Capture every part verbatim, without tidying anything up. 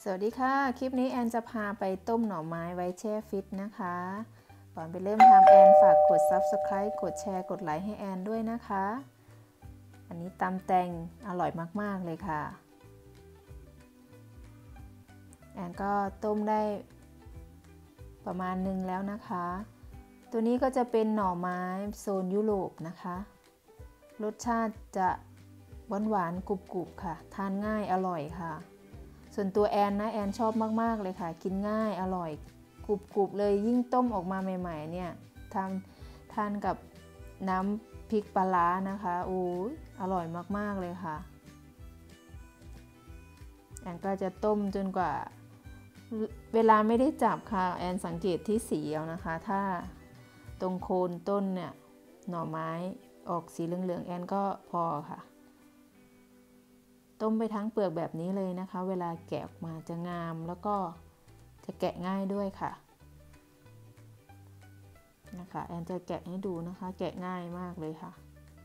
สวัสดีค่ะคลิปนี้แอนจะพาไปต้มหน่อไม้ไว้แช่ฟิตนะคะก่อนไปเริ่มทำแอนฝากกด ซับสไครบ์ กดแชร์กดไลค์ให้แอนด้วยนะคะอันนี้ตำแตงอร่อยมากๆเลยค่ะแอนก็ต้มได้ประมาณนึงแล้วนะคะตัวนี้ก็จะเป็นหน่อไม้โซนยุโรปนะคะรสชาติจะหวานหวานกรุบๆค่ะทานง่ายอร่อยค่ะส่วนตัวแอนนะแอนชอบมากๆเลยค่ะกินง่ายอร่อยกรุบๆเลยยิ่งต้มออกมาใหม่ๆเนี่ยทำทานกับน้ำพริกปลาร้านะคะโอ้ยอร่อยมากๆเลยค่ะแอนก็จะต้มจนกว่าเวลาไม่ได้จับค่ะแอนสังเกตที่สีเอานะคะถ้าตรงโคนต้นเนี่ยหน่อไม้ออกสีเหลืองๆแอนก็พอค่ะต้มไปทั้งเปลือกแบบนี้เลยนะคะเวลาแกะออกมาจะงามแล้วก็จะแกะง่ายด้วยค่ะนะคะแอนจะแกะให้ดูนะคะแกะง่ายมากเลยค่ะ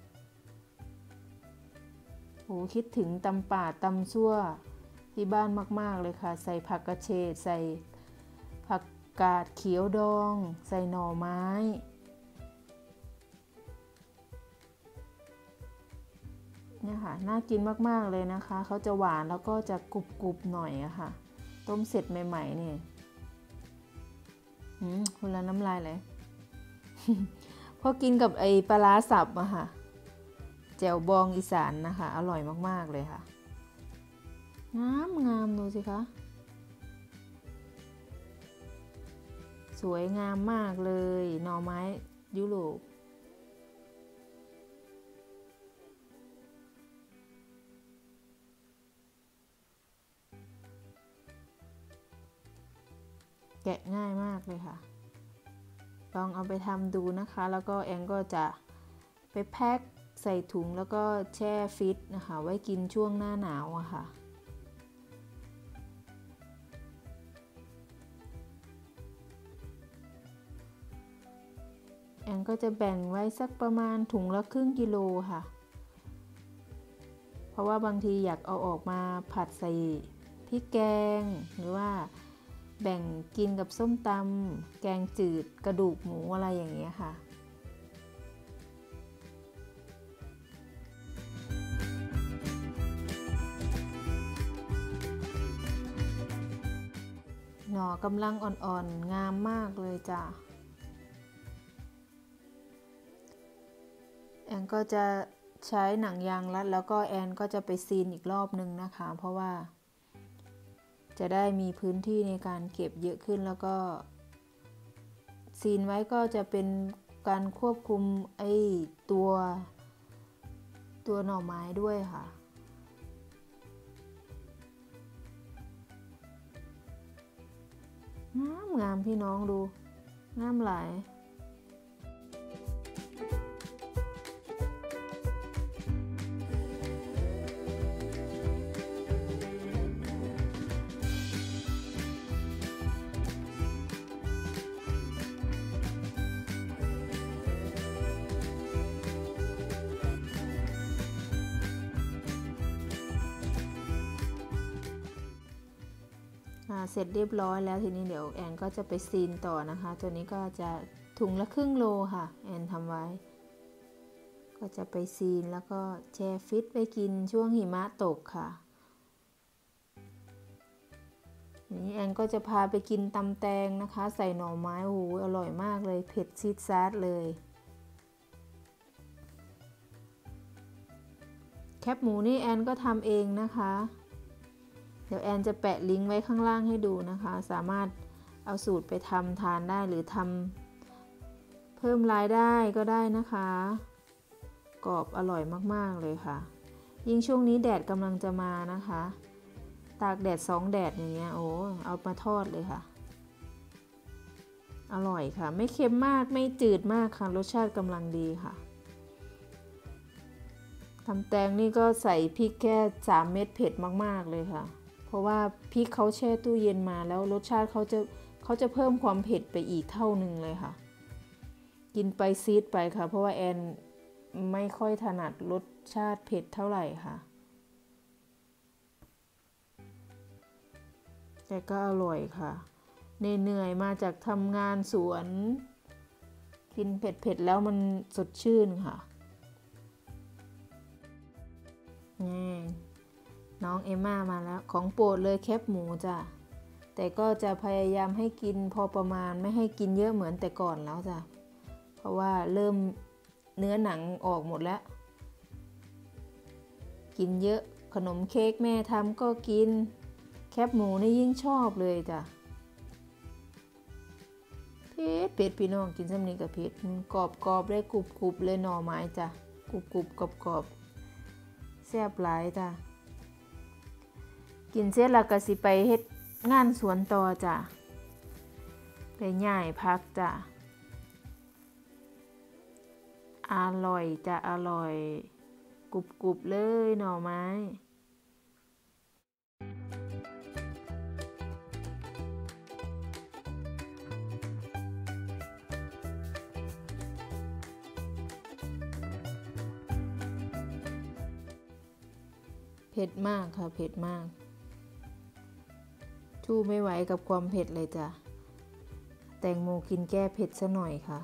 โอ้คิดถึงตำป่าตำซั่วที่บ้านมากๆเลยค่ะใส่ผักกระเฉดใส่ผักกาดเขียวดองใส่หน่อไม้เนี่ยค่ะน่ากินมากๆเลยนะคะเขาจะหวานแล้วก็จะกรุบๆหน่อยอะค่ะต้มเสร็จใหม่ๆนี่หืมคุณละน้ำลายเลยพอกินกับไอปลาร้าสับอะค่ะแจ่วบองอีสานนะคะอร่อยมากๆเลยค่ะงามงามดูสิคะสวยงามมากเลยหน่อไม้ยุโรปแกะง่ายมากเลยค่ะลองเอาไปทำดูนะคะแล้วก็แองก็จะไปแพ็คใส่ถุงแล้วก็แช่ฟิตนะคะไว้กินช่วงหน้าหนาวอะค่ะแอนก็จะแบ่งไว้สักประมาณถุงละครึ่งกิโลค่ะเพราะว่าบางทีอยากเอาออกมาผัดใส่พริกแกงหรือว่าแบ่งกินกับส้มตำแกงจืดกระดูกหมูอะไรอย่างเงี้ยค่ะหน่อกำลังอ่อนๆงามมากเลยจ้ะแอนก็จะใช้หนังยางรัดแล้วก็แอนก็จะไปซีนอีกรอบนึงนะคะเพราะว่าจะได้มีพื้นที่ในการเก็บเยอะขึ้นแล้วก็ซีนไว้ก็จะเป็นการควบคุมไอ้ตัวตัวหน่อไม้ด้วยค่ะงามงามพี่น้องดูงามหลายเสร็จเรียบร้อยแล้วทีนี้เดี๋ยวแอนก็จะไปซีนต่อนะคะตัวนี้ก็จะถุงละครึ่งโลค่ะแอนทำไว้ก็จะไปซีนแล้วก็แช่ฟิตไปกินช่วงหิมะตกค่ะนี้แอนก็จะพาไปกินตำแตงนะคะใส่หน่อไม้โอ้โหอร่อยมากเลยเผ็ดซีดซาดเลยแคบหมูนี่แอนก็ทำเองนะคะเดี๋ยวแอนจะแปะลิงก์ไว้ข้างล่างให้ดูนะคะสามารถเอาสูตรไปทำทานได้หรือทำเพิ่มรายได้ก็ได้นะคะกรอบอร่อยมากๆเลยค่ะยิ่งช่วงนี้แดดกำลังจะมานะคะตากแดดสองแดดอย่างเงี้ยโอ้เอามาทอดเลยค่ะอร่อยค่ะไม่เค็มมากไม่จืดมากค่ะรสชาติกำลังดีค่ะตำแตงนี่ก็ใส่พริกแค่สามเม็ดเผ็ดมากๆเลยค่ะเพราะว่าพริกเขาแช่ตู้เย็นมาแล้วรสชาติเขาจะเขาจะเพิ่มความเผ็ดไปอีกเท่านึงเลยค่ะกินไปซีดไปค่ะเพราะว่าแอนไม่ค่อยถนัดรสชาติเผ็ดเท่าไหร่ค่ะแต่ก็อร่อยค่ะเหนื่อยๆมาจากทำงานสวนกินเผ็ดๆแล้วมันสดชื่นค่ะนี่น้องเอมม่ามาแล้วของโปรดเลยแคบหมูจ้ะแต่ก็จะพยายามให้กินพอประมาณไม่ให้กินเยอะเหมือนแต่ก่อนแล้วจ้ะเพราะว่าเริ่มเนื้อหนังออกหมดแล้วกินเยอะขนมเค้กแม่ทำก็กินแคบหมูนี่ยิ่งชอบเลยจ้ะเผ็ดเผ็ดพี่น้องกินซ้ำนี้กับเผ็ดกรอบกรอบเลยกรุบกรุบเลยหน่อไม้จ้ะกรุบกรุบกรอบกรอบแซ่บหลายจ้ะกินเสร็จแล้วก็สิไปเฮ็ดงานสวนต่อจ้ะไปหย่ายพักจ้ะอร่อยจ้ะอร่อยกรุบกรุบเลยหน่อไม้เผ็ดมากค่ะเผ็ดมากชู้ไม่ไหวกับความเผ็ดเลยจ้ะแตงโมกินแก้เผ็ดซะหน่อยค่ะ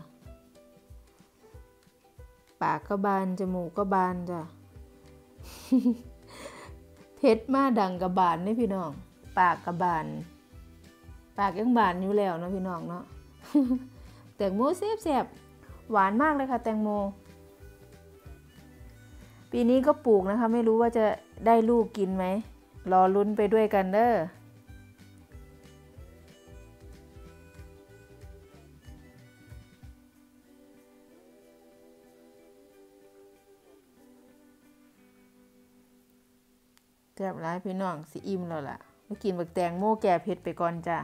ปากก็บานจมูกก็บานจ้ะ เผ็ดมาดังกระบาลนี่พี่น้องปากกระบาลปากยังบานอยู่แล้วเนาะพี่น้องเนาะ แตงโมแซ่บๆหวานมากเลยค่ะแตงโมปีนี้ก็ปลูกนะคะไม่รู้ว่าจะได้ลูกกินไหมรอลุ้นไปด้วยกันเด้อแซ่บหลายพี่น้องสิอิ่มแล้วล่ะไปกินบักแตงโมแก่เผ็ดไปก่อนจ้ะ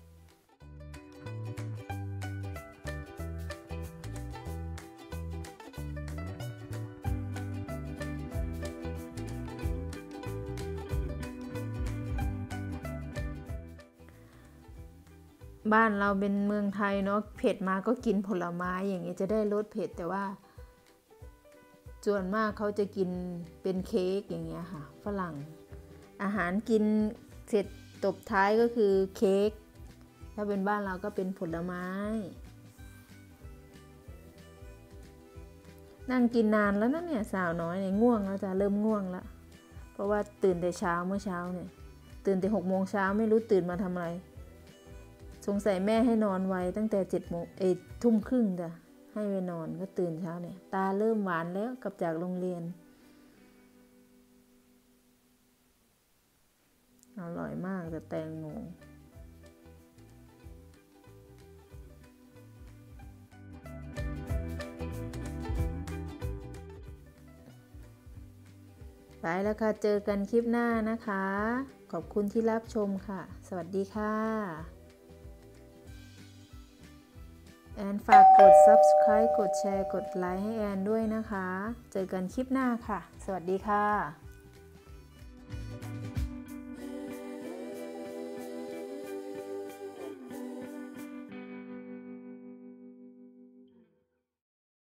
บ้านเราเป็นเมืองไทยเนาะเผ็ดมาก็กินผลไม้อย่างเงี้ยจะได้ลดเผ็ดแต่ว่าส่วนมากเขาจะกินเป็นเค้กอย่างเงี้ยค่ะฝรั่งอาหารกินเสร็จตบท้ายก็คือเค้กถ้าเป็นบ้านเราก็เป็นผลไม้นั่งกินนานแล้วนะเนี่ยสาวน้อยเนี่ยง่วงแล้วจ้ะเริ่มง่วงแล้วเพราะว่าตื่นแต่เช้าเมื่อเช้าเนี่ยตื่นแต่หกโมงเช้าไม่รู้ตื่นมาทำอะไรสงสัยแม่ให้นอนไวตั้งแต่เจ็ดโมงเอ้ยทุ่มครึ่งจ้ะให้ไปนอนก็ตื่นเช้าเนี่ยตาเริ่มหวานแล้วกลับจากโรงเรียนอร่อยมากแต่แตงโมไปแล้วค่ะเจอกันคลิปหน้านะคะขอบคุณที่รับชมค่ะสวัสดีค่ะแอนฝากกด ซับสไครบ์ กดแชร์กดไลค์ให้แอนด้วยนะคะเจอกันคลิปหน้าค่ะสวัสดีค่ะ